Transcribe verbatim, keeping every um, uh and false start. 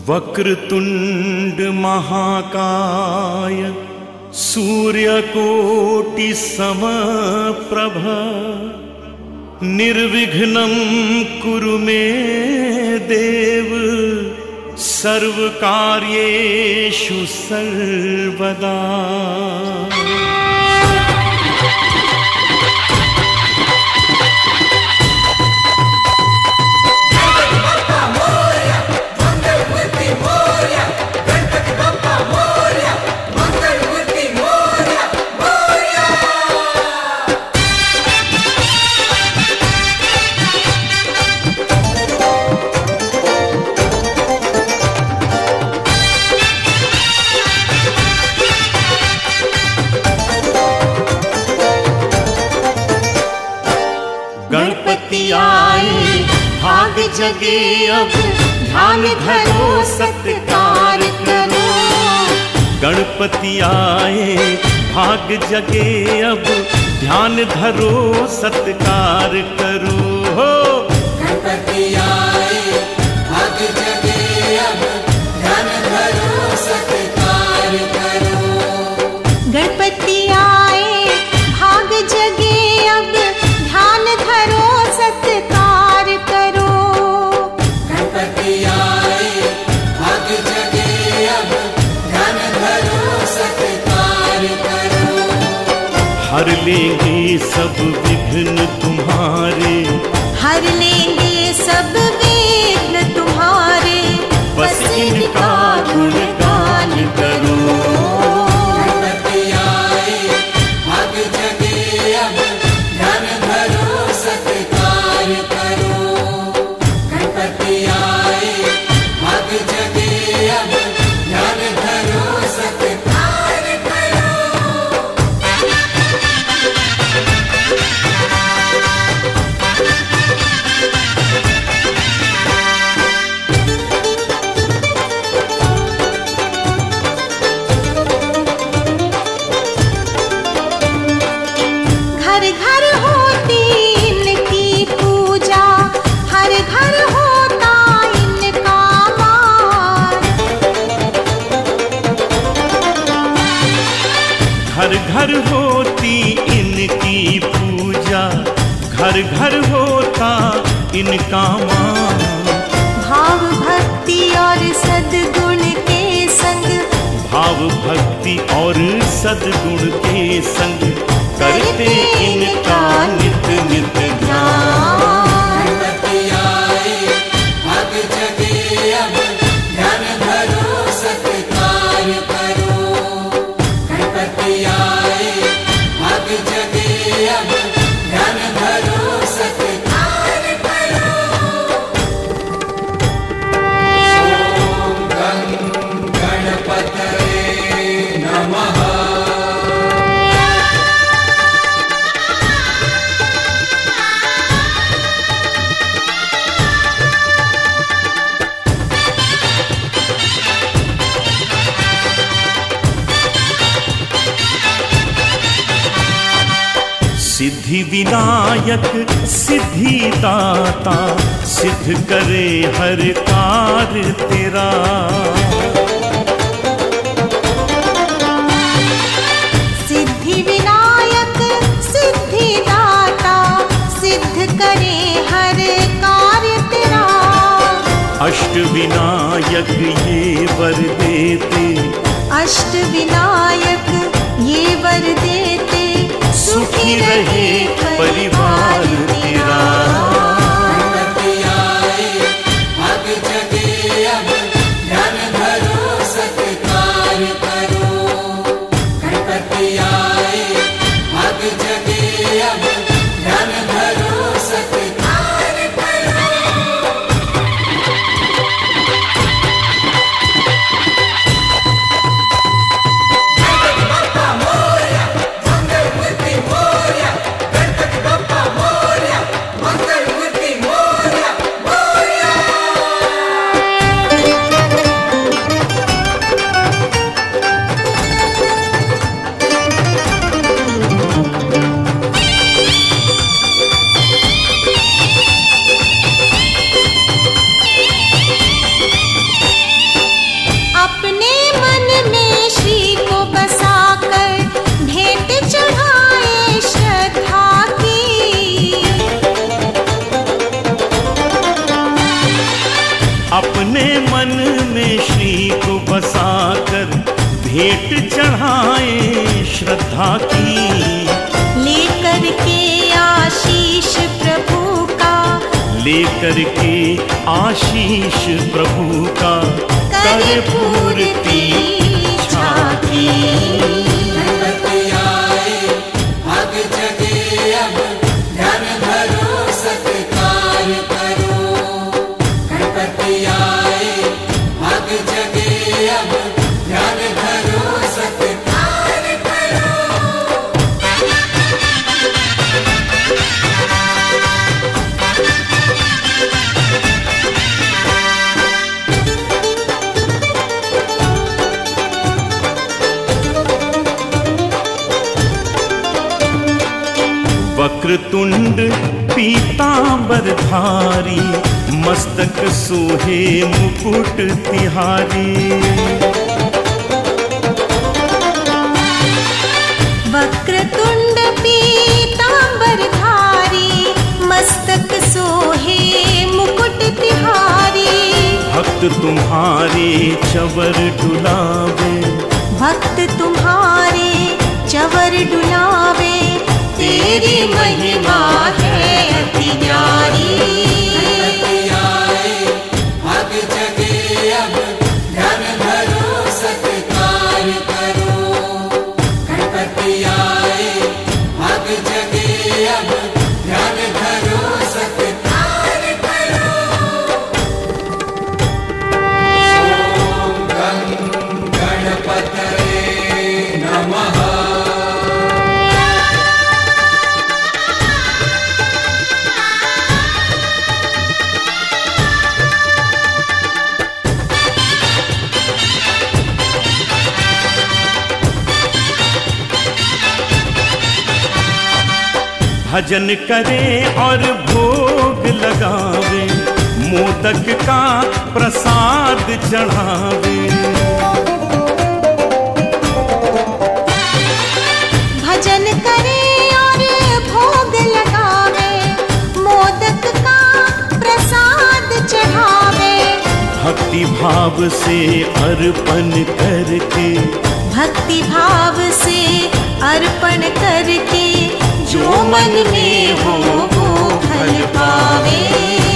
वक्रतुंड महाकाय सूर्यकोटि समप्रभ निर्विघ्नं कुरु मे देव सर्वकार्येषु सर्वदा। गणपति आए भाग जगे अब ध्यान धरो सत्कार करो। गणपति आए भाग जगे अब ध्यान धरो सत्कार करो। हो गणपति आए भाग जगे अब ध्यान धरो सत्कार करो। गणपति आए भाग जगे अब ध्यान धरो सत्कार करो। गणपति आए भाग जगे अब ध्यान धरो सत्कार करो। हर लेंगे सब विघ्न तुम्हारे, हर लेंगे सब विघ्न तुम्हारे, बस इनका गुणगान करो। गणपति आए भाग जगे अब ध्यान धरो सत्कार करो। गणपति आए भाग जगे अब ध्यान धरो सत्कार करो। घर घर होती इनकी पूजा, हर घर होता इनका मान। घर घर होती इनकी पूजा, घर घर होता इनका मान। भाव भक्ति और सद्गुण के संग, भाव भक्ति और सद्गुण के संग करते इनका नित नित ध्यान। गणपति आए भाग जगे अब ध्यान धरो सत्कार करो। गणपति आए भाग जगे अब ध्यान धरो सत्कार करो। ओम गं गणपतये नमः। सिद्धि विनायक सिद्धि दाता, सिद्ध करे हर कार्य तेरा। सिद्धि विनायक सिद्धि दाता, सिद्ध करे हर कार्य तेरा। अष्ट विनायक ये वर देते, अष्ट विनायक ये वर देते, सुखी रहे परिवार तेरा। गणपति आए भाग जगे अब ध्यान धरो सत्कार करो। गणपति आए भाग जगे अब ध्यान धरो सत्कार करो। गणपति बप्पा मोरया, मंगल मूर्ति मोरया। गणपति बप्पा भेंट चढ़ाए श्रद्धा की, लेकर के आशीष प्रभु का, लेकर के आशीष प्रभु का, कर पूर्ति इच्छा की। गणपति आए भाग जगे अब, ध्यान धरो सत्कार करो। गणपति आए भाग जगे अब, ध्यान धरो सत्कार करो। वक्रतुंड पीतांबर धारी, मस्तक सोहे मुकुट तिहारी। वक्रतुंड पीतांबर धारी, मस्तक सोहे मुकुट तिहारी। भक्त तुम्हारे चवर डुलावे, भक्त तुम्हारे चवर डुलावे, तेरी महिमा है अति न्यारी। गणपति आए भाग जगे अब, ध्यान धरो सत्कार करो। गणपति आए भाग जगे अब, ध्यान धरो सत्कार करो। ओम गं गणपतये नमः। भजन करे और भोग लगावे, मोदक का प्रसाद चढ़ावे। भजन करे और भोग लगावे, मोदक का प्रसाद चढ़ावे। भक्ति भाव से अर्पण करके, भक्ति भाव से अर्पण करके, जो मन में हो वो फल पावे।